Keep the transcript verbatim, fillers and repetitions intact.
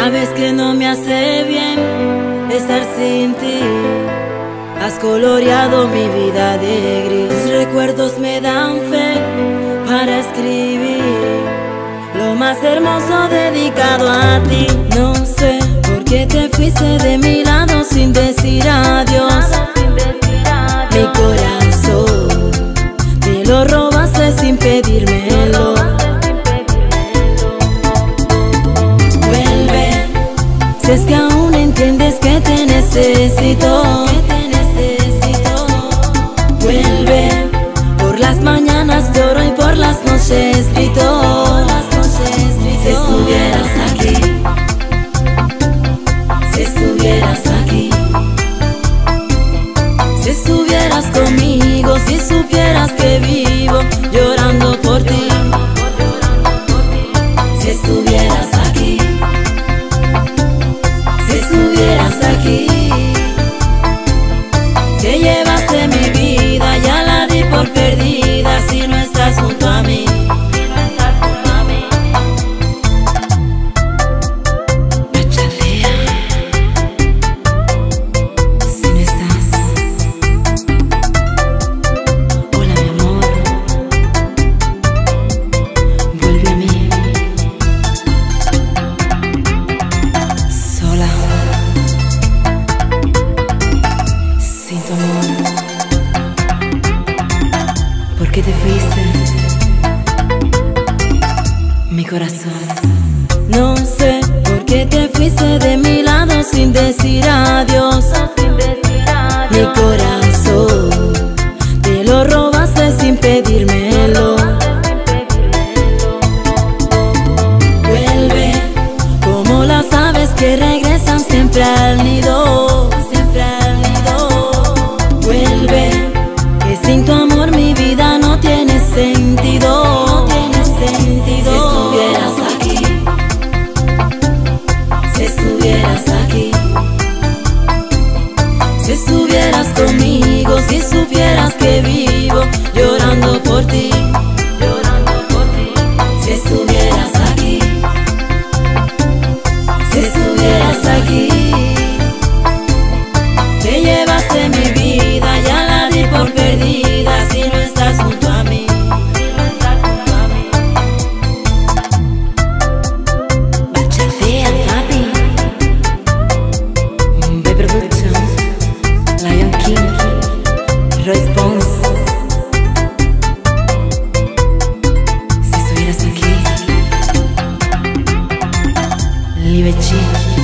Sabes que no me hace bien estar sin ti. Has coloreado mi vida de gris. Tus recuerdos me dan fe para escribir lo más hermoso dedicado a ti. No sé por qué te fuiste de mi lado sin decir adiós. Mi corazón te lo robaste sin pedírmelo. Vuelve, si es que aún entiendes que te necesito. Vuelve, por las mañanas lloro y por las noches grito. Si estuvieras aquí, si estuvieras aquí, si estuvieras conmigo, si supieras que vivo llorando por ti. Si estuvieras aquí, si estuvieras aquí, te llevaste mi vida, ya la di por perdida si no estás junto a mí. ¿Por qué te fuiste, mi corazón? No sé por qué te fuiste de mi lado sin decir adiós. Mi corazón te lo robaste sin pedírmelo. Vuelve, como las aves que regresan siempre al nido. Siempre al nido. Vuelve, que sin tu amor mi vida no tiene sentido. No tiene sentido. Si estuvieras aquí, si estuvieras aquí, si estuvieras conmigo, si supieras que vivo llorando por ti. Llorando por ti. Si estuvieras aquí, si estuvieras aquí, te llevaste mi vida, ya la di por perdida si no estás junto a mí. Bachatea, papi. B Production, Lion King, Royce Pons. Si estuvieras aquí, Libechi.